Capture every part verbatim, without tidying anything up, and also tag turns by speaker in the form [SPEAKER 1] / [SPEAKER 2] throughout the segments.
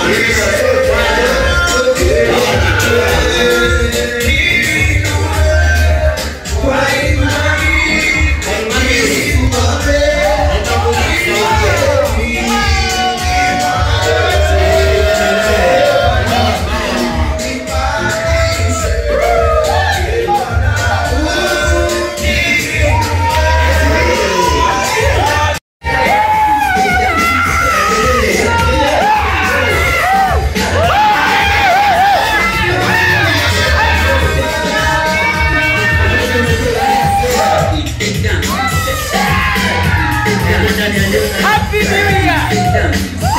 [SPEAKER 1] Happy New Year!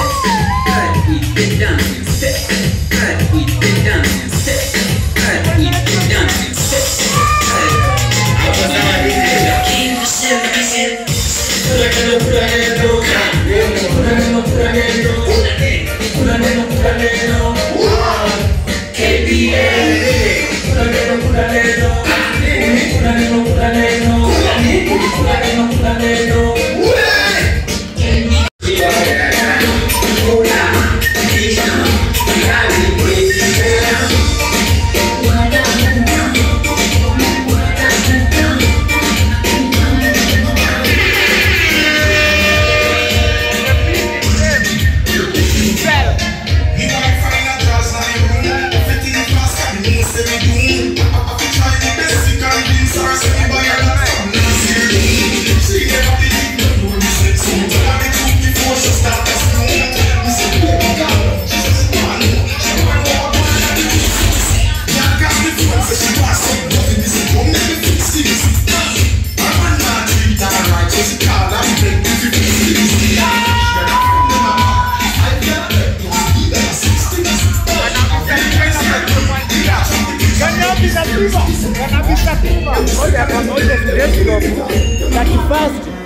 [SPEAKER 1] Olha, a noite é desse logo. Tá aqui fácil.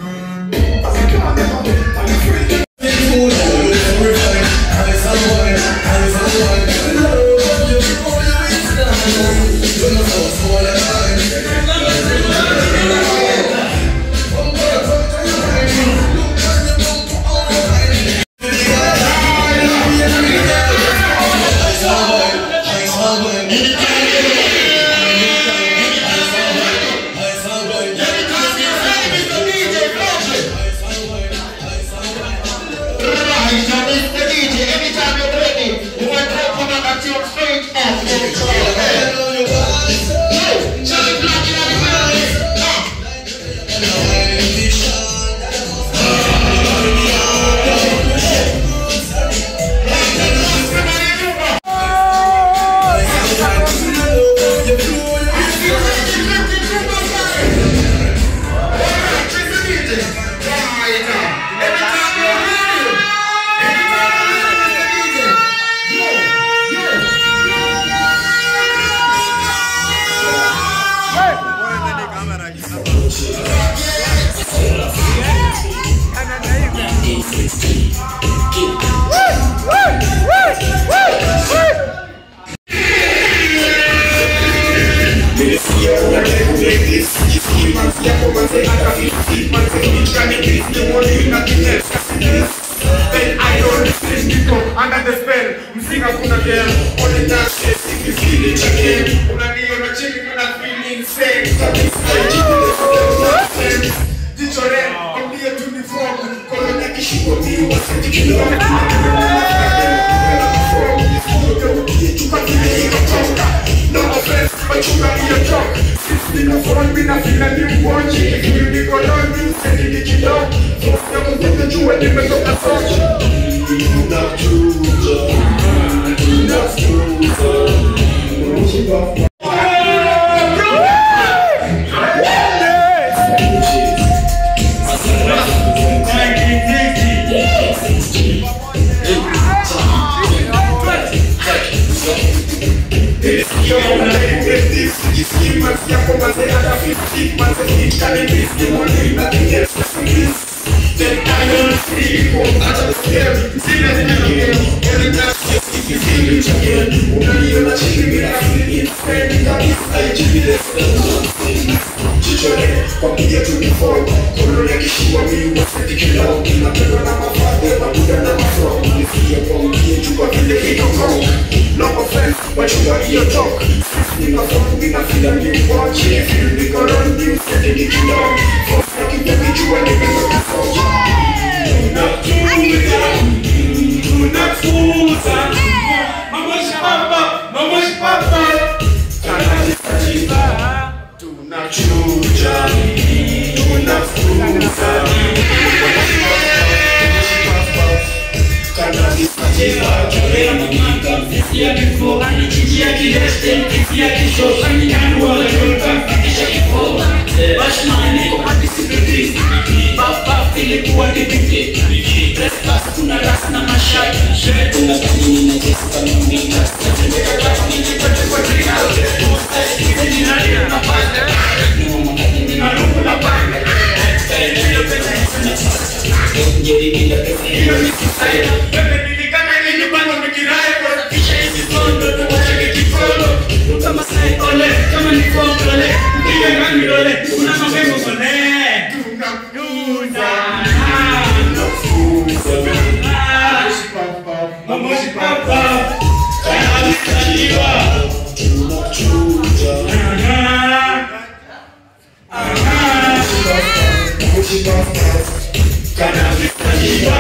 [SPEAKER 1] Under the spell, msinga kuna girl, on the dance, if you feel it again, unaniyo na chini kuna feeling same, Dichore, ambia uniform, kono na kishipo miu, wasati kilo, no offense, but you got me a talk. Since you know phone, we not feel a new watch. If you be colon, you say you get you down. So I'm going to do it, you make up a touch. You not true, you not true. Then I don't see you, I just care. See that again, every time you feel it again. When you're not chilling, I feel it. And that is I chill it. Chichore, come here to me for. Come here, Kishiwa, me, what's the kill out? I'm not going to have a father, but I'm not going to have a father. If you're from here, you chunga hiyo talk. Sisi niko phone mina feel ni watch. Feel niko run you send it kidogo. Force nikijua nimetoka soja. Tunachuja, tunafuza. Mamoshi papa, mamoshi papa. Tunachuja, tunafuza. Cannabis sativa, chorrea mamaka. Fisia kifo, anichijia kideste. Fisia kisho, anikanua leka. Fikisha kifo, bashman niko participate. Papa filikuwa dipite. Trespass tuna ras na mashaki. Shetu na kanini na jesu kama mika. Setembeka kama nijipate kwa trina. Mustache kizeni na lia na pande. Numa makadini na rungu na pande. Kaendelea pesa hizo na tata. Njeri bila pesa hiyo ni kisaya. Bebe nilikana ili nyumbano mikirae. Kwa kisha hizi tondo tuwachake kifolo. Kama sai ole, kama ni fokole. Mpige rangi dole, kuna mabemo kone. Tunakuza. Mamoshi papa, cannabis sativa, tunachuja. Mamoshi papa, cannabis sativa,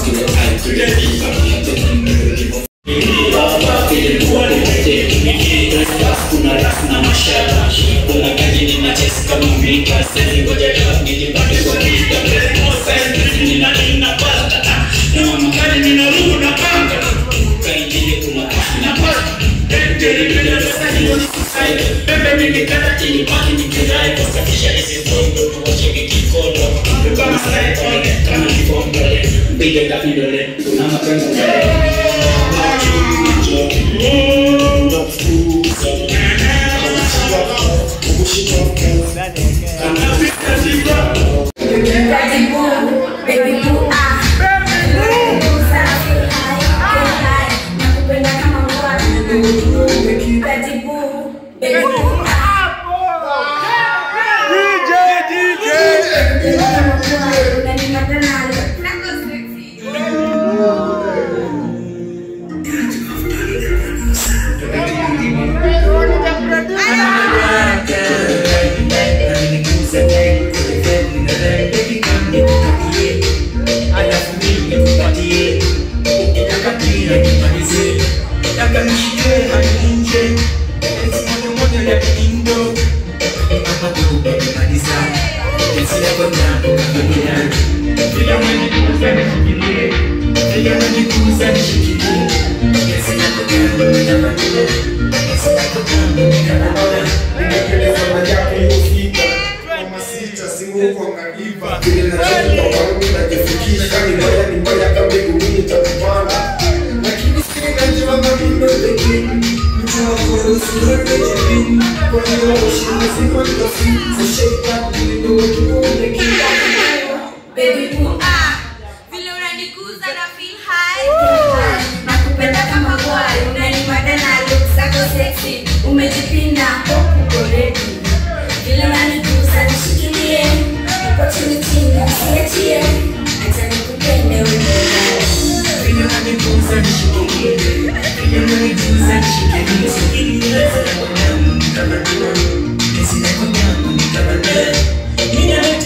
[SPEAKER 1] tunachuja. Baba filikuwa dipite. Trespass kuna ras na mashaka. Kuna kajini na chesi kama mika. Sezi ngoja kama nijipate kwa kita. Moses nina nina pasta. Numa makani nina rungu na panga. Kainjile kuna kashi na pasta. Enteri bila pesa hiyo ni kusaidia. Bebe mimi kata chini paki nikirai. Kusafisha isi tondo tuwacheke kikodo. Kama sai ole, kama kifongole. Mpige kafi dole, kuna makani dole.
[SPEAKER 2] Minha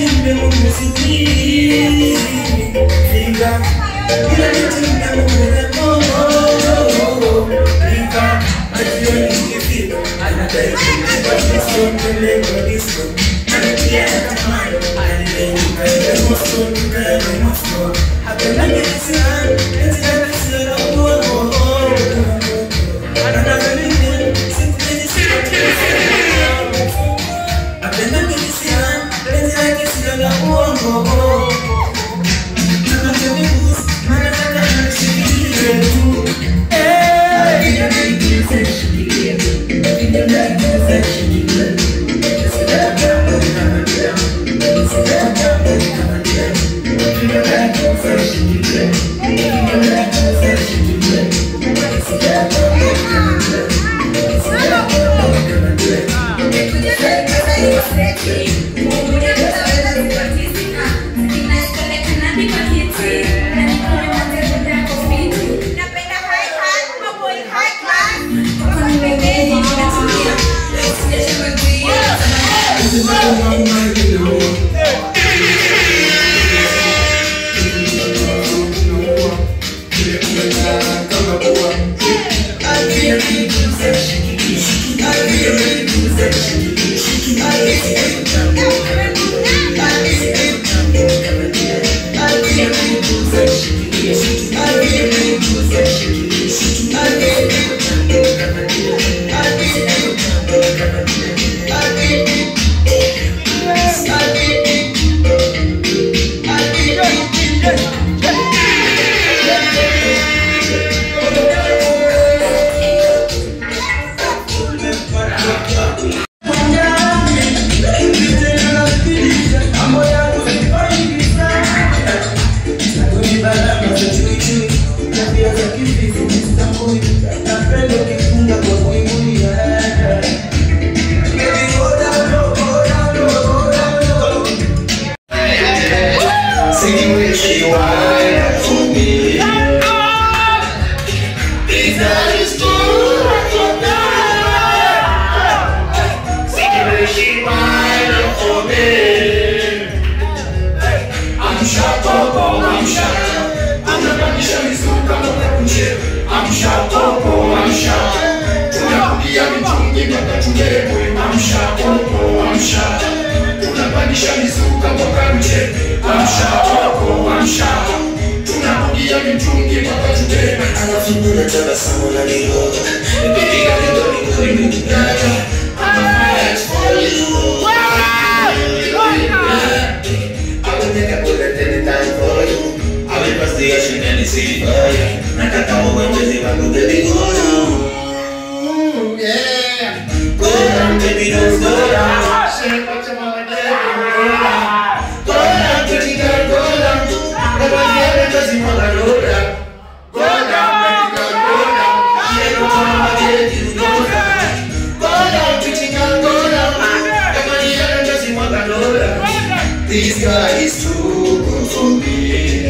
[SPEAKER 1] This guy is too good for me.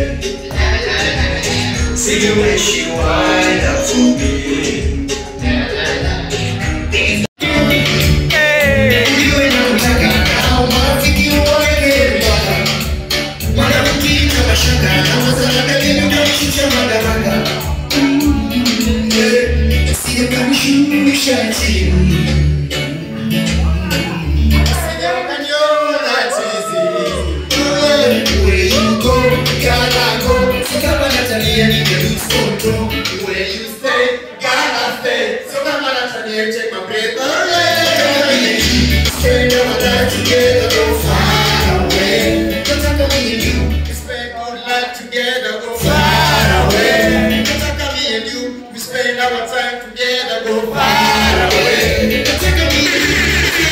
[SPEAKER 1] See the way she wind up to me. Where you stay, gotta stay. So come on, Anthony, take my breath away. Spend our life together, go far away. Don't talk to me and you. We spend our life together, go far away. Don't talk to me and you. We spend our time together, go far away. Don't talk to me and you.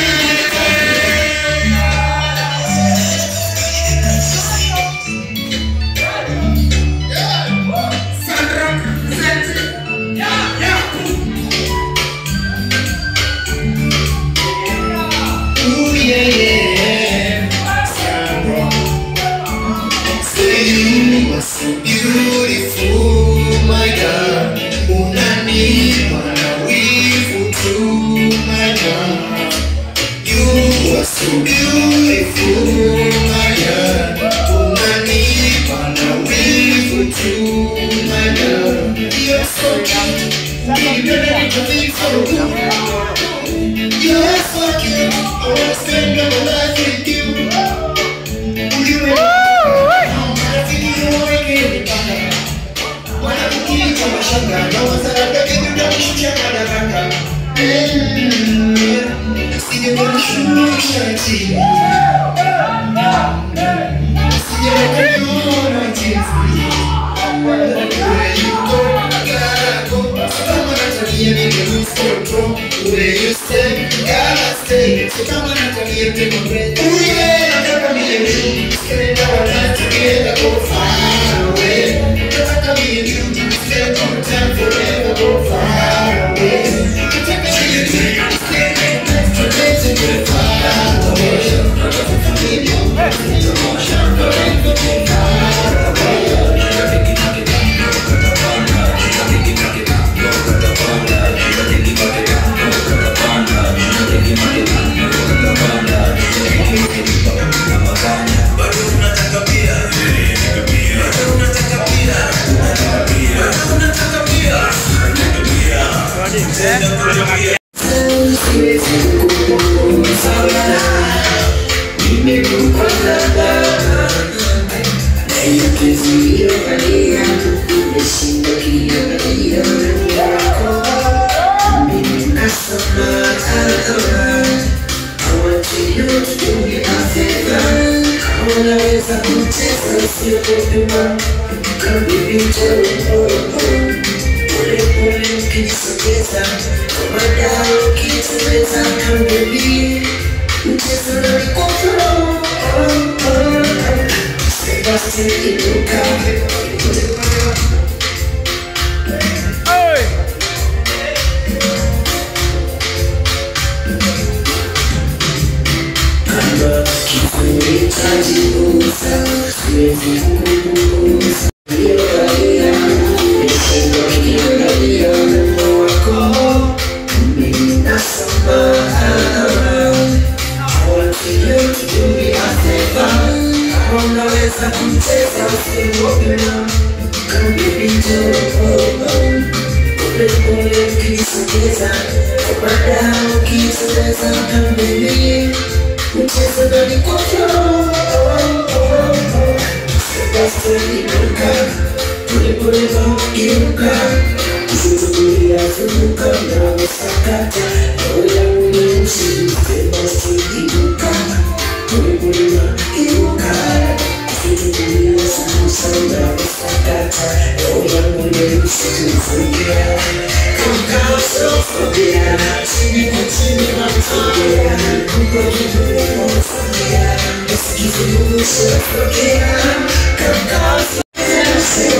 [SPEAKER 1] Where you stay, gotta stay. So come on and tell me you take my breath. Ooh yeah, I'm me and you. Spend our life together, go far away. Don't me and you. Spend our time forever, go far away. Don't me and you. Spend our life together, go far away. Don't me and you. Spend our time forever, go far away. Bado unataka pia,
[SPEAKER 2] unaweza kucheza usiopema kabibi njoo pole pole ukisogeza kama dawa ukitembeza kabibi mchezo na mikono Sebastian inuka Tajiuza, siwezi kukuguza Niliangalia, niliangalia Mungu wako Mimi nasamaha I want you to do me a favor Unaweza kucheza usiopema Kabibi njoo Pole pole ukisogeza Baada ukisogeza kabibi Mchezo na mikono Sebastian inuka Pole pole inuka Usitukulia zunguka na wasakata Roho yangu nyeusi Sebastian inuka Pole pole inuka Usitukulia zunguka na wasakata Roho yangu nyeusi Tufungia Kama usofobia Chini kwa chini matogea Kupa kitu Sofia, eskizi muso Sofia, kaka Sofia,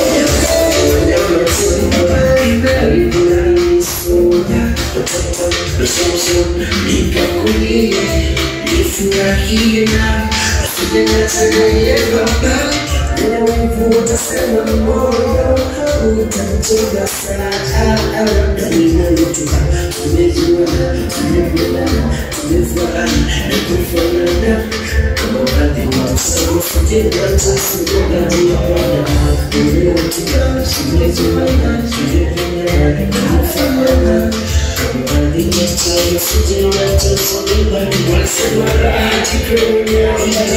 [SPEAKER 2] nikakulie, nifurahie na asije natanaye baba Mungu utasema moyo, utamtoga sana Ndani na lutuka, tumejuana, tumejuana, tumefuana na kufanana Kama baadhi wa usarufu jena tasukuga diwana Umeotuka, tumejuana, tumejuana, kufanana Kama baadhi wa usarufu jena tasukuga Wasema rati kunya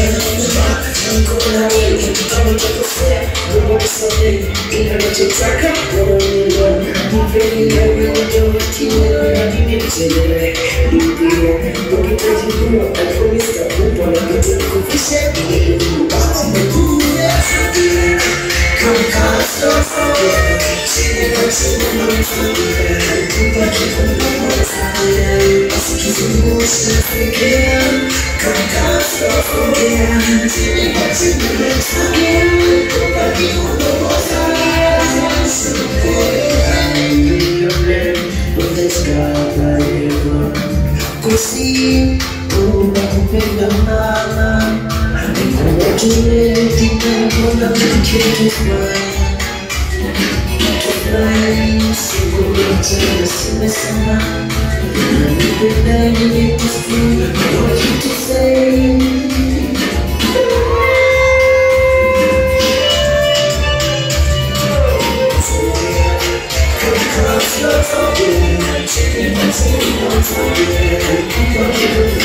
[SPEAKER 2] Nkona weke kama chakosea Mungu msamehe, ila nachotaka Mwana Nipeni na mwenye kiwa na mimi mchelewe Nipia, ukitaji kuwa Alfonista kupa na kete kufishe Basi mekuya Sabia Kama Sofia Chini kwa chini na mfabia Kupa kikuna kwa Sabia Basi kizungusha Sabia Kama Sofia Chini kwa chini na mfabia Kupa kikuna kwa Sabia Kusi, unakupenda mama Nikuwajue, nikuwajue, nikuwajue Tufurahi, siku yote, simesema Nakupenda, nikusikia, what you to say Love for you, I'm taking my time, I'm for you, I'm for you.